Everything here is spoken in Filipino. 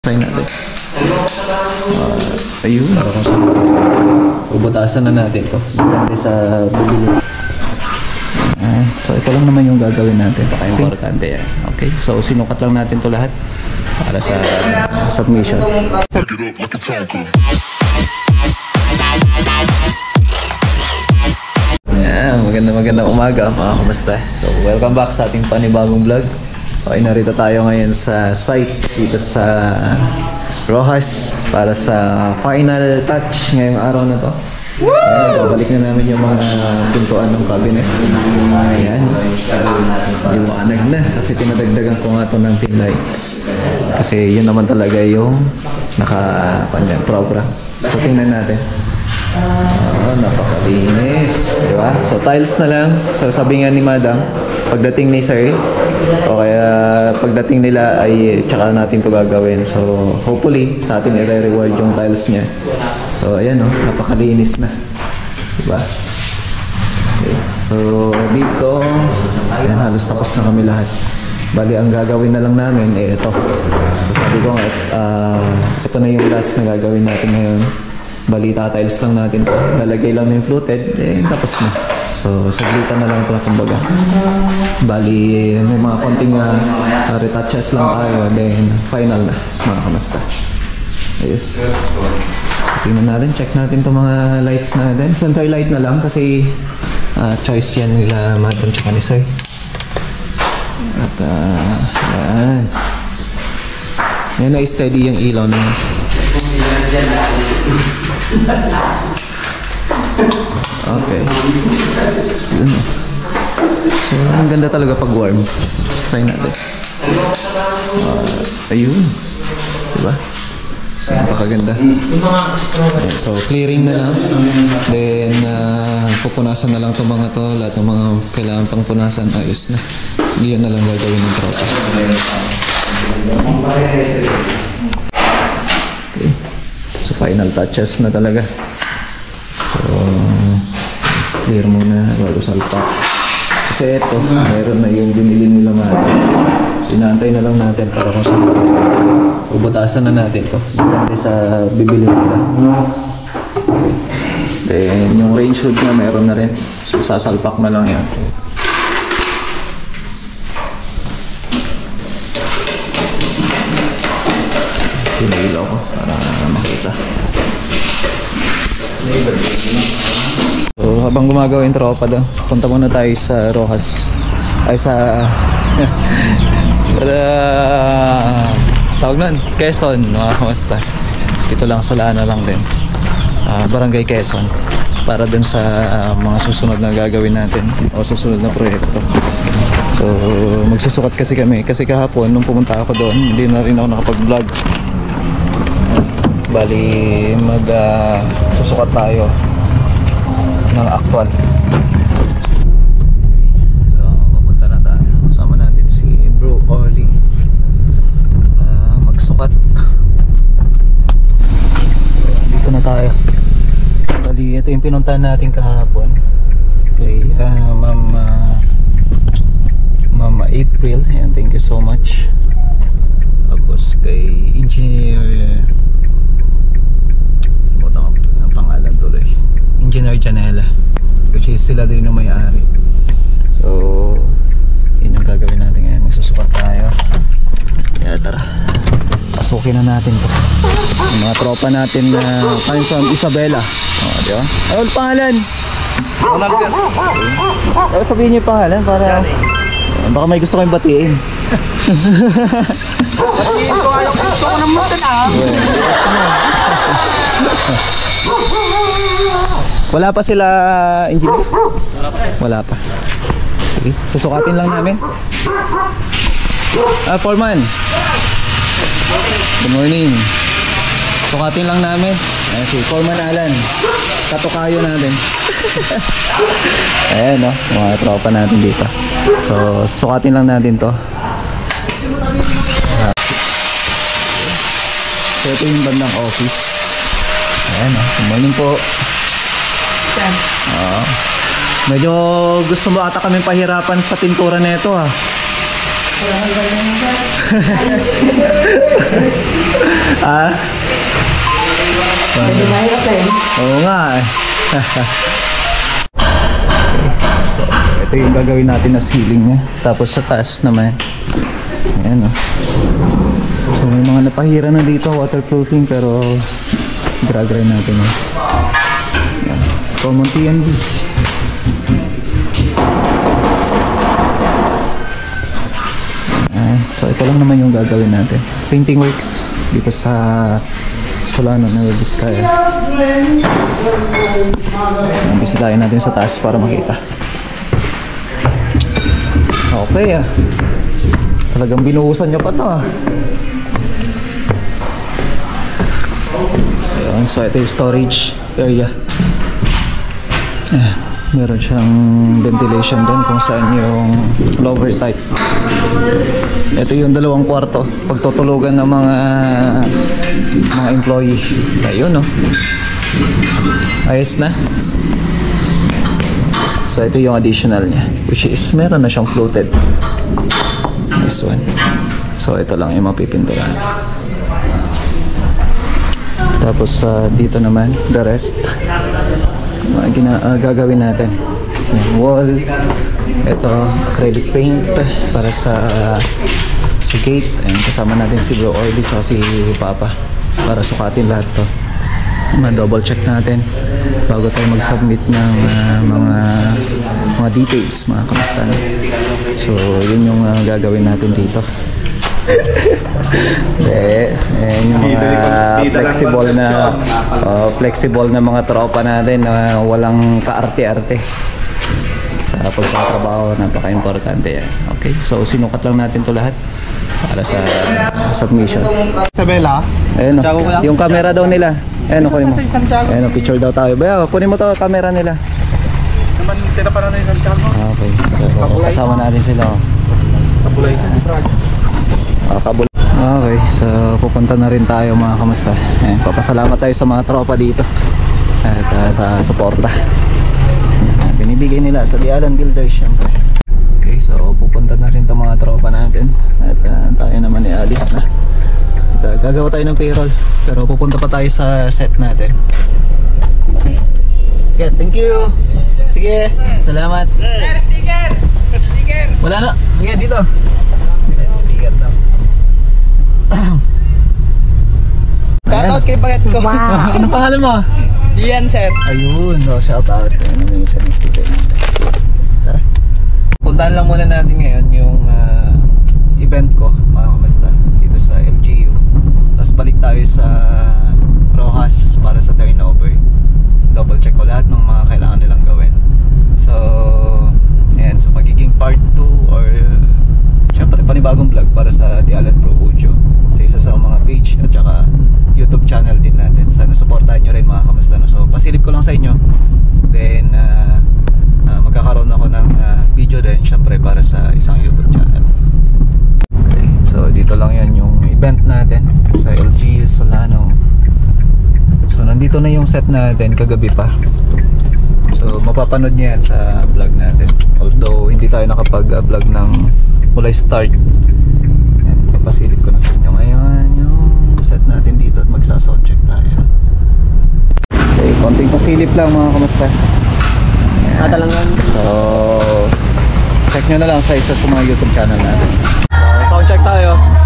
Try natin. Ayun. Ubutasan na natin to. Depende sa bubili. So ito lang naman yung gagawin natin. Baka importante yan. Okay. So sinukat lang natin to lahat para sa submission. Yeah, magandang umaga mga kamusta. So welcome back sa ating panibagong vlog. Okay, narito tayo ngayon sa site dito sa Rojas para sa final touch ngayong araw na to. Babalik na namin yung mga pintuan ng cabinet. Ayan, liwanag na kasi pinadagdagan ko nga ito ng pin lights kasi yun naman talaga yung naka-program. So tingnan natin. Napakalinis, diba? So tiles na lang. So sabi nga ni madam, pagdating ni sir o kaya pagdating nila ay tsaka natin to gagawin. So hopefully sa atin i-reward yung tiles niya. So ayan o, napakalinis na, diba? Okay. So dito ayan, halos tapos na kami lahat. Bali ang gagawin na lang namin eh ito. So sabi ko nga ito na yung last na gagawin natin ngayon. Bali, tiles lang natin to. Lalagay lang yung fluted, eh, tapos na. So, saglitan na lang ito na kumbaga. Bali, may mga konting retouches lang tayo. Then, final na, mga kamasta. Ayos. Tingnan natin, check natin itong mga lights natin. Center light na lang kasi choice yan nila madam tsaka ni sir. At, yan. Yan na steady yung ilaw naman. Okay. So, ang ganda talaga pag warm. Try natin. Ayun. Diba? So, napakaganda. So, clearing na lang. Then, pupunasan na lang itong mga to. Lahat ng mga kailangan pang punasan, ayos na. Hindi yun na lang gagawin ng tropa. Okay. So, final touches na talaga. So, clear muna bago salpak. Kasi ito, meron na yung binili nila mati. So, inaantay na lang natin para kung saan ubutasan na natin to. Depende sa bibili nila. Okay. Then, yung range hood na meron na rin. So, sasalpak na lang yan. Pinailaw ko para makita. So habang gumagawa yung tropa doon, punta muna tayo sa Rojas. Ay sa tawag nun, Quezon, mga kamusta. Dito lang sa Lana lang din, Barangay Quezon, para dun sa mga susunod na gagawin natin o susunod na proyekto. So magsusukat kasi kami, kasi kahapon nung pumunta ako doon hindi na rin ako nakapag-vlog. Bali susukat tayo ng actual. So papunta na tayo, kasama natin si Bro Orly magsukat. So dito na tayo. Bali ito yung pinuntahan natin kahapon kay Mama April. Ayan, thank you so much. Tapos kay Engineer Engineer Janela, which is sila din yung may-ari. So yun yung gagawin natin ngayon, magsusukat tayo. Kaya tara, pasukin na natin to. Yung mga tropa natin na coming from Isabela. Diba? Ano pangalan? Ronald. Okay. Sabihin niyo yung pangalan para baka may gusto kayong batiin. Batiin ko, alam ko gusto ko ng mutan Wala pa sila, engineer? Wala pa. Sige, susukatin lang namin. Foreman. Good morning. Sukatin lang namin. Si Foreman Alan. Katukayo natin. Ayan, no? Mga tropa natin dito. So, sukatin lang natin to. So, ito yung bandang office. Ayan, no? Good morning po. Medyo gusto mo ata kami pahirapan sa pintura nito, ha. Ah? Medyo mahirap na yun. Oo nga eh. So, ito yung gagawin natin na ceiling niya. Tapos sa taas naman. Ayan o. So may mga napahira na dito, waterproofing, pero gra-gray natin eh. Common TNB. So ito lang naman yung gagawin natin. Painting works dito sa Solano na Vizcaya. Bisitahin natin sa taas para makita. Okay ah. Talagang binuhusan niya pa to ah. Ayun, so ito yung storage area. Meron siyang ventilation doon kung saan yung lower type. Ito yung 2 kwarto pagtutulugan ng mga employee. Ayun no. Ayos na. So ito yung additional niya, which is meron na siyang floated. This one. So ito lang yung mapipinturan. Tapos dito naman the rest gagawin natin yung wall. Ito acrylic paint para sa gate. Ayan, kasama natin si Bro Oily at si Papa para sukatin lahat to. Ma-double check natin bago tayo mag-submit ng mga details, mga kamusta. So yun yung gagawin natin dito. Yung mga flexible na mga tropa natin na walang kaarte-arte sa pagtatrabaho. Napaka-importante yan. Okay, so sinukat lang natin to lahat para sa submission. Isabela? Ayun o, yung camera daw nila. Ayun o, kunin mo. Ayun o, picture daw tayo. Baya, kunin mo to, camera nila. Naman sila para na isang Santiago. Okay, so kasama natin sila o. Kapulay sa project. Okay, so pupunta na rin tayo mga kamusta. Ayan, papasalamat tayo sa mga tropa dito at sa suporta binibigay nila sa Dialan Builders syempre. Okay, so pupunta na rin itong mga tropa natin at tayo naman ialis na at, gagawa tayo ng payroll pero pupunta pa tayo sa set natin. Okay, thank you. Sige, salamat. Sticker! Wala na, sige dito. Sticker daw. Shoutout kay Baget ko. Wow. Ano pangalan mo? Diyan, sir. Ayun, so shoutout. Ano may isa ng sticker natin. Tara. Puntahan lang muna natin ngayon yung event ko, mga kamasta, dito sa LGU. Tapos balik tayo sa Rojas para sa turnover. Double check ko lahat ng mga kailangan nilang gawin. So, ayan. So magiging part 2 or syempre panibagong vlog para sa Dialan Pro Audio sa isa sa mga page at saka YouTube channel din natin. Sana supportahan nyo rin mga kamusta no? So pasilip ko lang sa inyo, then magkakaroon ako ng video din syempre para sa isang YouTube channel. Okay, so dito lang yan yung event natin sa LG Solano. So nandito na yung set natin kagabi pa. So mapapanood nyo yan sa vlog natin, although hindi tayo nakapag-vlog ng mula start. Ayan, papasilip ko na sa inyo ngayon yung set natin dito at magsa-sound check tayo. Okay, konting pasilip lang mga kamusta. Katalangan. So check nyo na lang sa isa sa mga YouTube channel natin. So sound check tayo.